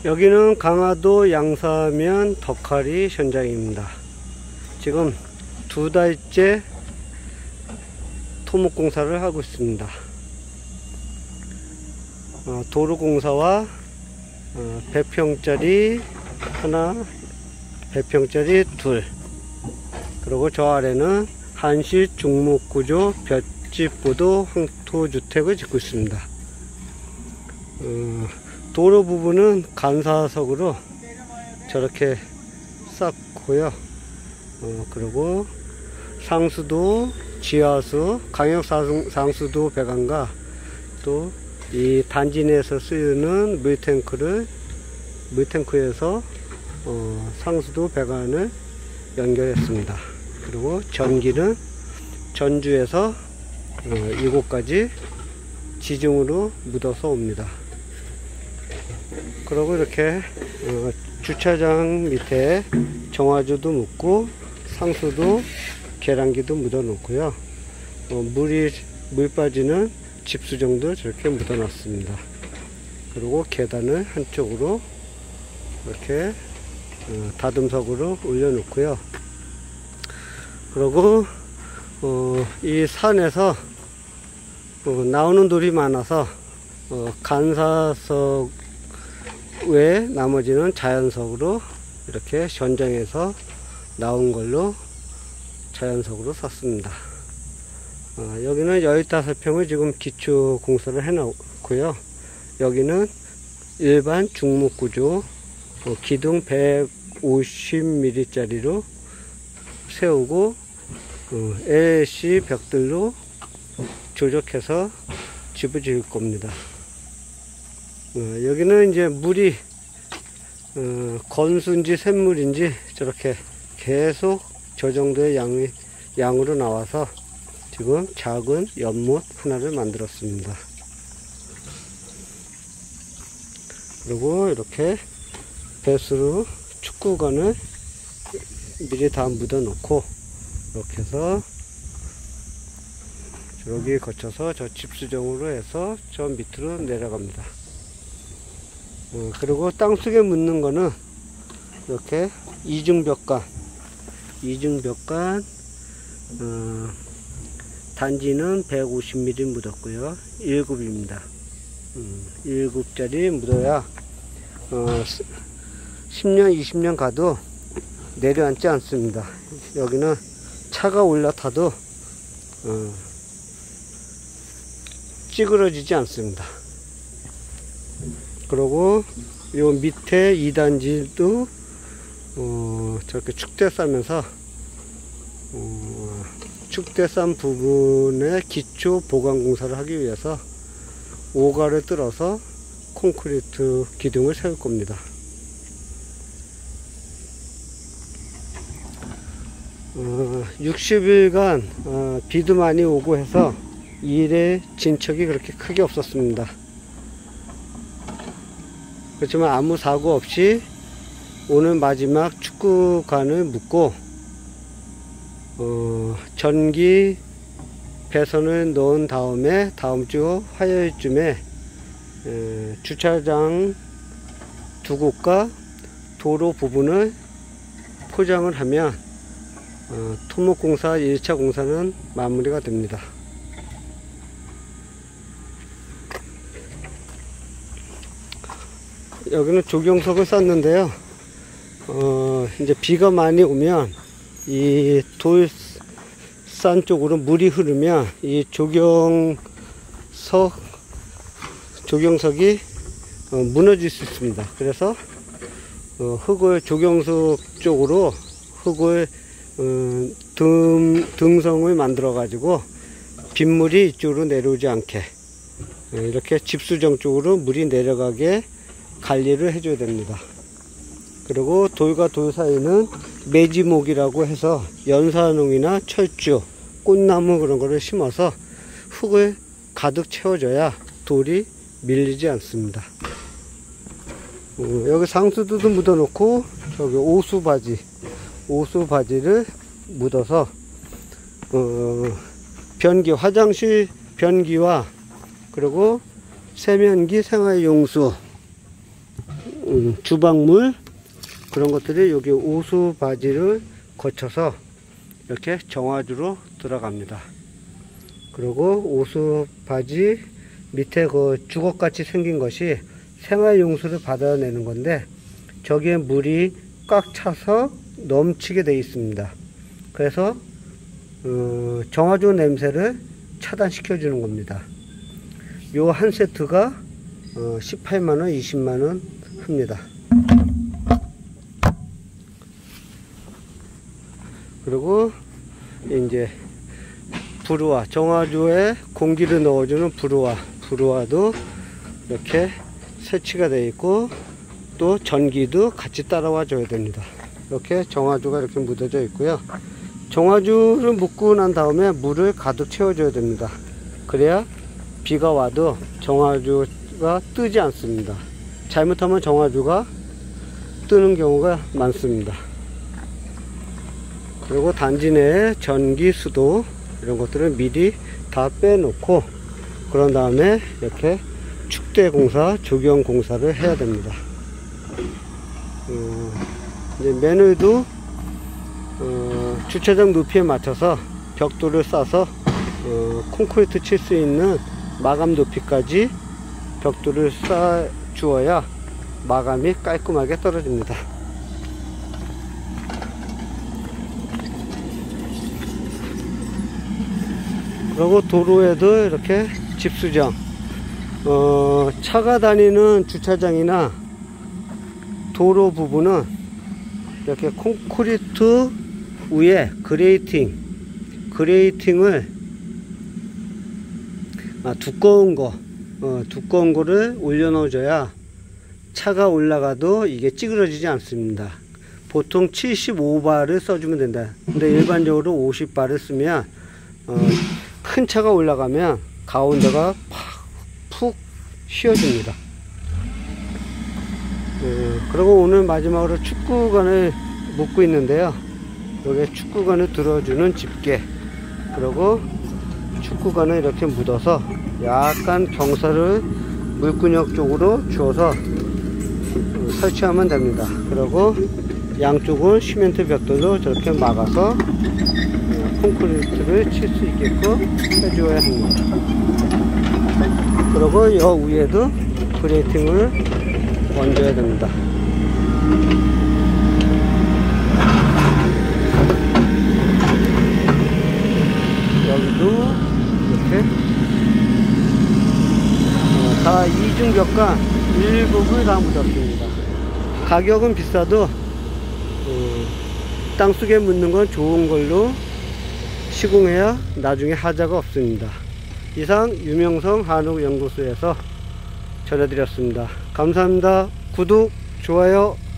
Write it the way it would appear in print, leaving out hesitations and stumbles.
여기는 강화도 양사면 덕하리 현장입니다. 지금 2달째 토목공사를 하고 있습니다. 도로공사와 100평짜리 하나, 100평짜리 둘, 그리고 저 아래는 한시 중목구조 볏짚보도 황토주택을 짓고 있습니다. 도로 부분은 간사석으로 저렇게 쌓고요. 그리고 상수도, 지하수, 강역 상수도 배관과 또 이 단지 내에서 쓰이는 물탱크에서 상수도 배관을 연결했습니다. 그리고 전기는 전주에서 이곳까지 지중으로 묻어서 옵니다. 그리고 이렇게 주차장 밑에 정화조도 묻고 상수도 계량기도 묻어 놓고요. 물 빠지는 집수정도 저렇게 묻어 놨습니다. 그리고 계단을 한쪽으로 이렇게 다듬석으로 올려 놓고요. 그리고 이 산에서 나오는 돌이 많아서 간사석 외에 나머지는 자연석으로 이렇게 현장에서 나온 걸로 자연석으로 샀습니다. 여기는 15평을 지금 기초 공사를 해 놓고요. 여기는 일반 중목구조 기둥 150mm 짜리로 세우고 LC 벽들로 조적해서 집을 지을 겁니다. 여기는 이제 물이 건수인지 샘물인지 저렇게 계속 저 정도의 양으로 나와서 지금 작은 연못 하나를 만들었습니다. 그리고 이렇게 배수로 축구관을 미리 다 묻어 놓고 이렇게 해서 여기 거쳐서 저 집수정으로 해서 저 밑으로 내려갑니다. 그리고 땅속에 묻는 거는 이렇게 이중벽관 단지는 150mm 묻었고요. 1굽입니다. 1굽짜리 묻어야 10년 20년 가도 내려앉지 않습니다. 여기는 차가 올라타도 찌그러지지 않습니다. 그리고 요 밑에 2단지도 저렇게 축대 싸면서 축대 싼 부분에 기초 보강 공사를 하기 위해서 오가를 뚫어서 콘크리트 기둥을 세울 겁니다. 60일간 비도 많이 오고 해서 일의 진척이 그렇게 크게 없었습니다. 그렇지만 아무 사고 없이 오늘 마지막 축구관을 묻고 전기 배선을 넣은 다음에 다음 주 화요일쯤에 주차장 2곳과 도로 부분을 포장을 하면 토목공사 1차 공사는 마무리가 됩니다. 여기는 조경석을 쌌는데요. 이제 비가 많이 오면 이 돌산 쪽으로 물이 흐르면 이 조경석이 무너질 수 있습니다. 그래서 흙을 조경석 쪽으로 흙을 등성을 만들어 가지고 빗물이 이쪽으로 내려오지 않게 이렇게 집수정 쪽으로 물이 내려가게 관리를 해줘야 됩니다. 그리고 돌과 돌 사이는 매지목이라고 해서 연산홍이나 철쭉, 꽃나무 그런 거를 심어서 흙을 가득 채워줘야 돌이 밀리지 않습니다. 여기 상수도도 묻어 놓고 저기 오수바지를 묻어서 변기, 화장실 변기와 그리고 세면기, 생활용수 주방물 그런 것들이 여기 오수 바지를 거쳐서 이렇게 정화주로 들어갑니다. 그리고 오수 바지 밑에 그 주걱같이 생긴 것이 생활용수를 받아내는 건데 저기에 물이 꽉 차서 넘치게 되어 있습니다. 그래서 정화조 냄새를 차단시켜 주는 겁니다. 요 한 세트가 18만원 20만원 합니다. 그리고 이제 브루아, 정화조에 공기를 넣어주는 브루아도 이렇게 설치가 되어 있고 또 전기도 같이 따라와 줘야 됩니다. 이렇게 정화조가 이렇게 묻어져 있고요. 정화조를 묻고 난 다음에 물을 가득 채워줘야 됩니다. 그래야 비가 와도 정화조가 뜨지 않습니다. 잘못하면 정화조가 뜨는 경우가 많습니다. 그리고 단지 내에 전기, 수도 이런 것들을 미리 다 빼놓고 그런 다음에 이렇게 축대 공사, 조경 공사를 해야 됩니다. 이제 맨홀도 주차장 높이에 맞춰서 벽돌을 싸서 콘크리트 칠 수 있는 마감 높이까지 벽돌을 쌓아 주어야 마감이 깔끔하게 떨어집니다. 그리고 도로에도 이렇게 집수정, 차가 다니는 주차장이나 도로 부분은 이렇게 콘크리트 위에 그레이팅을 두꺼운 거를 올려놓아줘야 차가 올라가도 이게 찌그러지지 않습니다. 보통 75바를 써주면 된다. 근데 일반적으로 50바를 쓰면 큰 차가 올라가면 가운데가 푹 휘어집니다. 그리고 오늘 마지막으로 축구관을 묻고 있는데요. 여기 축구관을 들어주는 집게, 그리고 축구관을 이렇게 묻어서 약간 경사를 물구녕 쪽으로 주어서 설치하면 됩니다. 그리고 양쪽은 시멘트 벽돌로 저렇게 막아서 콘크리트를 칠 수 있게끔 해줘야 합니다. 그리고 여 위에도 그레이팅을 얹어야 됩니다. 여기도 이렇게 다 이중벽과 일북을 다 묻었습니다. 가격은 비싸도 땅속에 묻는 건 좋은 걸로 시공해야 나중에 하자가 없습니다. 이상 유명성 한옥연구소에서 전해드렸습니다. 감사합니다. 구독, 좋아요